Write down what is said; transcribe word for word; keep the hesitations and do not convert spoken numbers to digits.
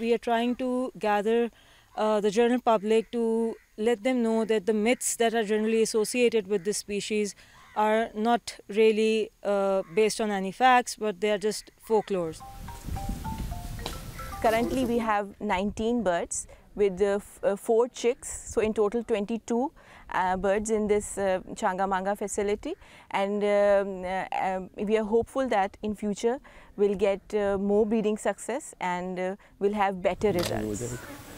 we are trying to gather uh, the general public to let them know that the myths that are generally associated with this species are not really uh, based on any facts, but they are just folklores. Currently we have nineteen birds with uh, uh, four chicks, so in total twenty-two uh, birds in this uh, Changa Manga facility, and um, uh, um, we are hopeful that in future we'll get uh, more breeding success and uh, we'll have better results.